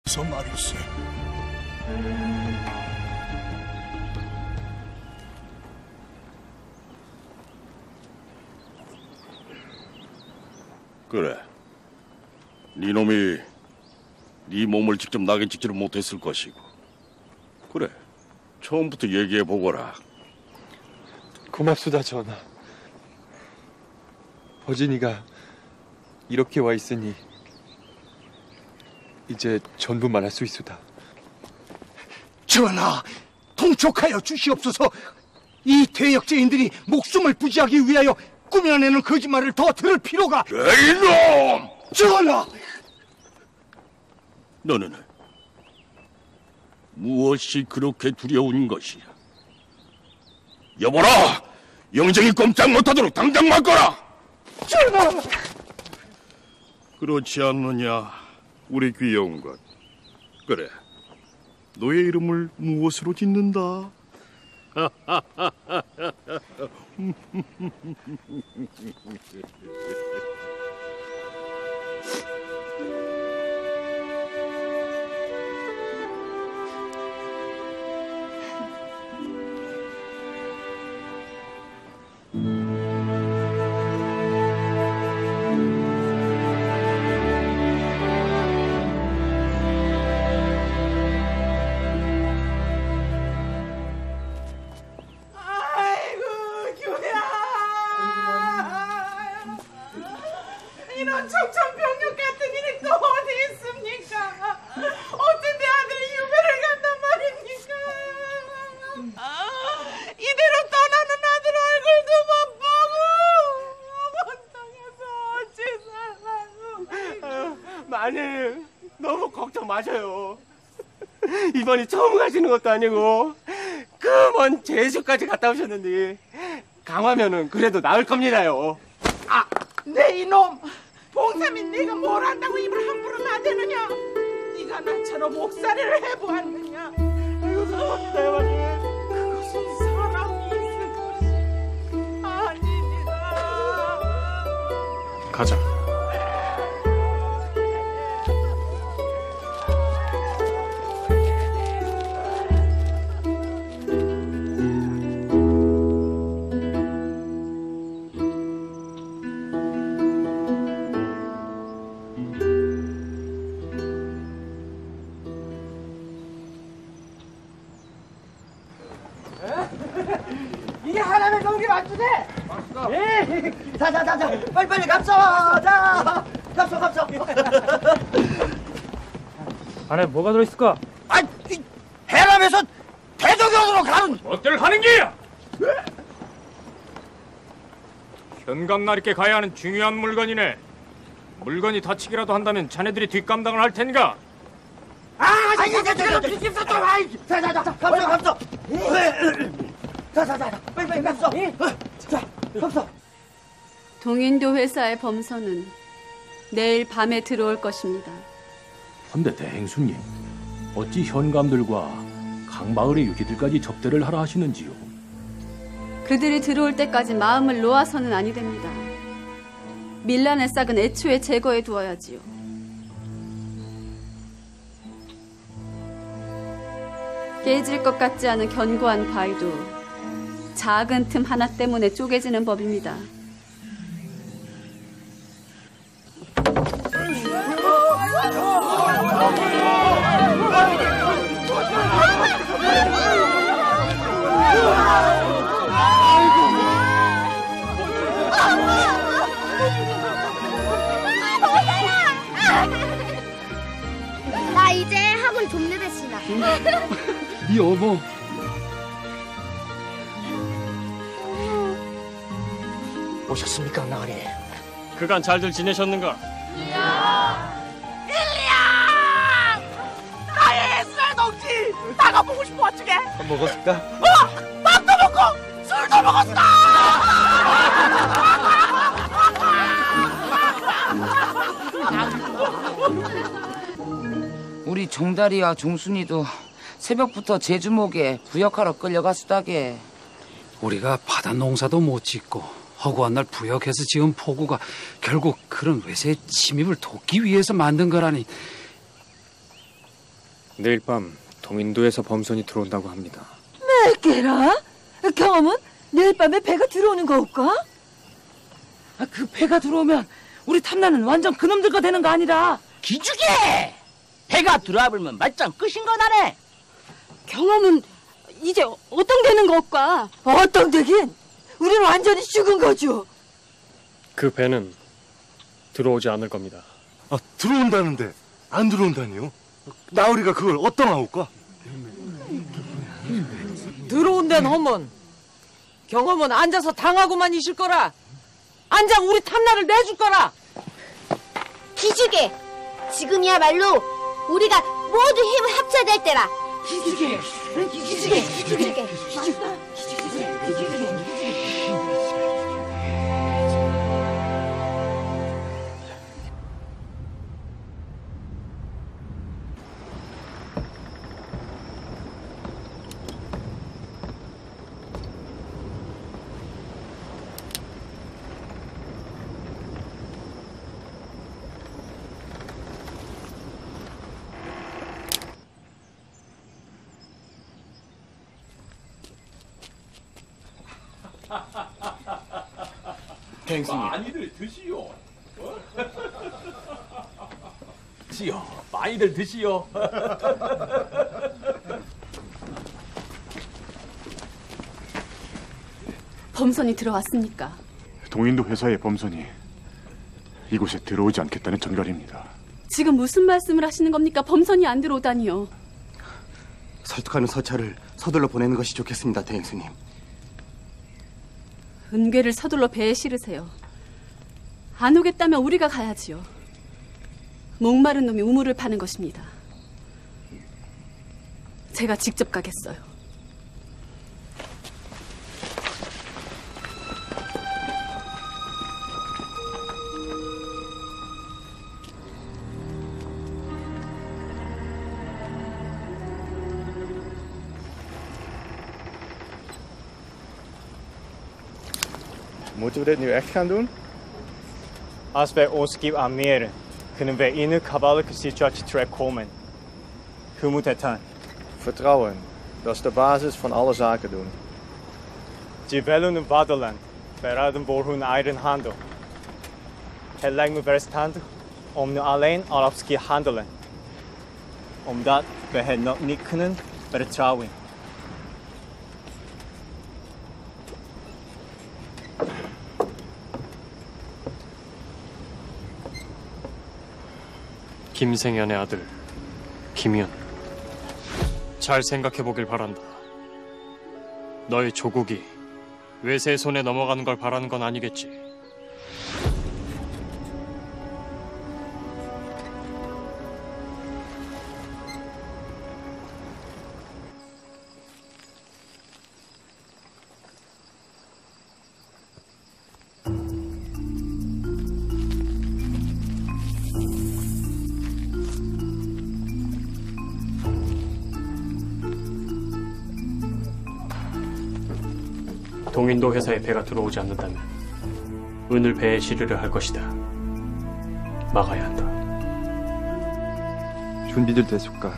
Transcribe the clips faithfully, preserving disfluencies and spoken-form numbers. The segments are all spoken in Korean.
서 말일세. 그래. 네 놈이 네 몸을 직접 나게 찍지를 못했을 것이고. 그래. 처음부터 얘기해 보거라. 고맙소다 전하. 버진이가 이렇게 와 있으니 이제 전부 말할 수 있소다. 전하, 통촉하여 주시옵소서. 이 대역죄인들이 목숨을 부지하기 위하여 꾸며내는 거짓말을 더 들을 필요가. 이놈! 전하! 너는 무엇이 그렇게 두려운 것이야? 여보라! 영정이 꼼짝 못하도록 당장 막거라! 전하! 그렇지 않느냐, 우리 귀여운 것. 그래, 너의 이름을 무엇으로 짓는다? 이런 청천벽력 같은 일이 또 어디 있습니까? 어쩐 내 아들이 유배를 간단 말입니까? 이대로 떠나는 아들 얼굴도 못 보고 원 땅에서 어찌 살라고. 마님, 너무 걱정 마셔요. 이번이 처음 가시는 것도 아니고 그 먼 제주까지 갔다 오셨는데 강화면은 그래도 나을 겁니다요. 아, 내 이놈! 봉삼인 네가 뭘 안다고 입을 함부로 나대느냐? 네가 나처럼 옥살이를 해보았느냐? 아이고 죄송합니다, 마님. 그것은 사람이 있을 것이 아닙니다. 가자. 이게 하나의 경기 맞추네? 맞다. 예. 자자자자 빨리빨리 갑소. 자 갑소 갑소. 안에 뭐가 들어있을까? 아, 이 해람에서 대저견으로 가는 어떨 하는 게야? 현감나리께 가야 하는 중요한 물건이네. 물건이 다치기라도 한다면 자네들이 뒷감당을 할 테니까. 아, 아니, 자, 자, 자, 비집사 좀, 아이, 자, 자, 자, 갑소, 갑소. 자, 자, 자, 빨리, 빨리 갑소. 자, 갑소. 동인도 회사의 범선은 내일 밤에 들어올 것입니다. 헌데 대행수님, 어찌 현감들과 강마을의 유지들까지 접대를 하라 하시는지요? 그들이 들어올 때까지 마음을 놓아서는 아니 됩니다. 밀란의 싹은 애초에 제거해 두어야지요. 깨질 것 같지 않은 견고한 바위도 작은 틈 하나 때문에 쪼개지는 법입니다. 나 이제 학원 종례됐시나. 여보. 오셨습니까, 나으리? 그간 잘들 지내셨는가? 일리야! 나의 쌀동지! 나가 보고 싶어 어쩌게? 먹었을까? 어! 밥도 먹고 술도 먹었어! 우리 종다리와 종순이도 새벽부터 제주목에 부역하러 끌려갔수다게. 우리가 바다 농사도 못 짓고 허구한 날 부역해서 지은 포구가 결국 그런 외세의 침입을 돕기 위해서 만든 거라니. 내일 밤 동인도에서 범선이 들어온다고 합니다. 몇개라? 경험은 내일 밤에 배가 들어오는 거올까? 아, 그 배가 들어오면 우리 탐나는 완전 그놈들과 되는 거 아니라. 기죽에! 배가 들어와버리면 말짱 끝인 거다네. 경험은 이제 어떤 되는 거올까? 어떤 되긴? 우리는 완전히 죽은 거죠. 그 배는 들어오지 않을 겁니다. 아, 들어온다는데 안 들어온다니요? 나으리가 그걸 어떠나올까? 들어온 데는 허문. 경험은 앉아서 당하고만 있을 거라. 앉아 우리 탐나를 내줄 거라. 기죽에! 지금이야말로 우리가 모두 힘을 합쳐야 될 때라. 기죽에! 기죽에! 기죽에! 많이들 드시오. 지요, 많이들 드시오. 범선이 들어왔습니까? 동인도 회사의 범선이 이곳에 들어오지 않겠다는 전갈입니다. 지금 무슨 말씀을 하시는 겁니까? 범선이 안 들어오다니요. 설득하는 서찰을 서둘러 보내는 것이 좋겠습니다, 대행수님. 은괴를 서둘러 배에 실으세요. 안 오겠다면 우리가 가야지요. 목마른 놈이 우물을 파는 것입니다. 제가 직접 가겠어요. Moeten we dit nu echt gaan doen? Als wij ons schip aanmeren, kunnen wij in een gevaarlijke situatie terechtkomen. Hoe moet het dan? Vertrouwen. Dat is de basis van alle zaken doen. Ze willen een vaderland. Wij raden voor hun eigen handel. Het lijkt me verstandig om nu alleen Arabisch te handelen. Omdat wij het nog niet kunnen vertrouwen. 김생현의 아들 김현, 잘 생각해보길 바란다. 너의 조국이 외세의 손에 넘어가는 걸 바라는 건 아니겠지. 동인도 회사에 배가 들어오지 않는다면 은을 배에 실으려 할 것이다. 막아야 한다. 준비들 됐을까?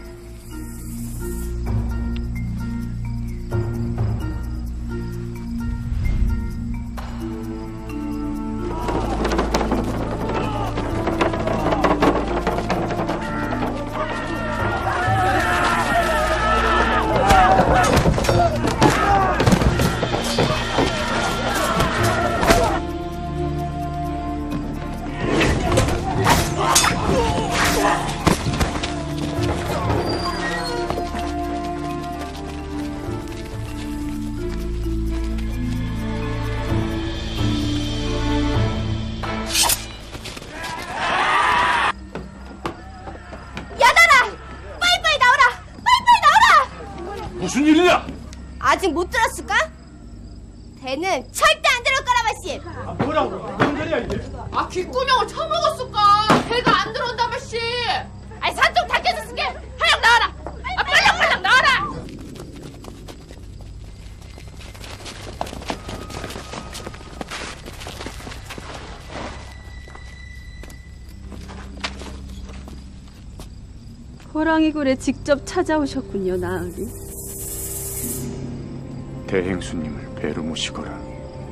무슨 일이냐? 아직 못 들었을까? 배는 절대 안 들어올 거라 말씀. 아, 뭐라고? 무슨 소리야 이게? 아 귓구녕을 쳐먹었을까? 배가 안 들어온다 말씀. 아이 산통 다 깨졌으게 하영 나와라. 아 빨랑빨랑 나와라. 호랑이굴에 직접 찾아오셨군요, 나으리. 대행수님을 배로 모시거라.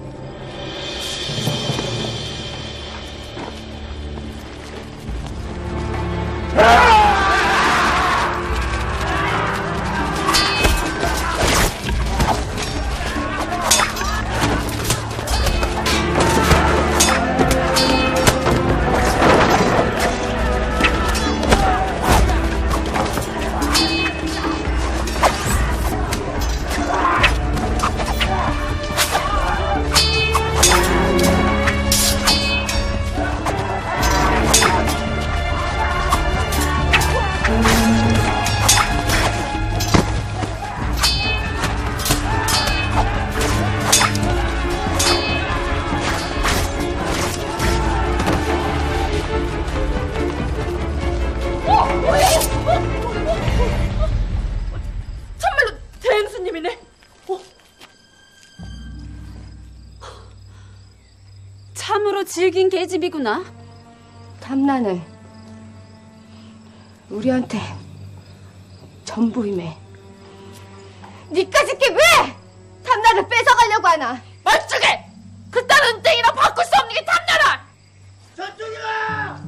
참말로 대행수님이네. 어? 참으로 질긴 계집이구나. 탐나는 우리한테 전부임에. 니까짓 게 왜 탐나를 뺏어가려고 하나? 말쪽에 그딴 은땡이랑 바꿀 수 없는 게 탐나라. 저쪽이다!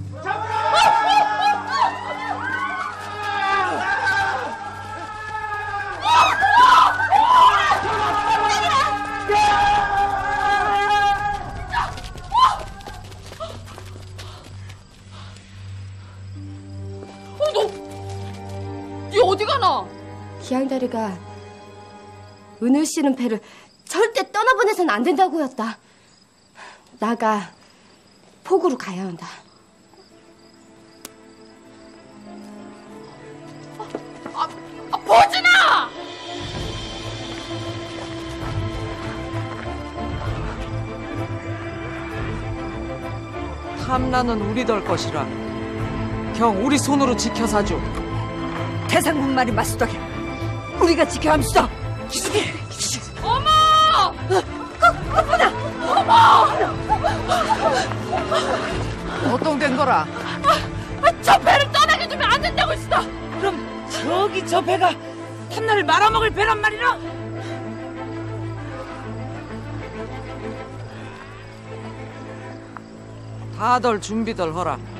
어, 너, 니 어디 가나? 기양다리가 은을 씨는 배를 절대 떠나보내선 안 된다고 했다. 나가 폭우로 가야 한다. 아, 아 보진아! 탐나는 우리들 것이라. 경 우리 손으로 지켜사주. 태상군 말이 맞수다게 우리가 지켜합시다. 기숙이! 어머! 아빠다! 어머! 어떤 된 거라? 아, 저 배를 떠나게 두면 안 된다고 했어! 그럼 저기 저 배가 탐나를 말아먹을 배란 말이라? 다들 준비들 허라.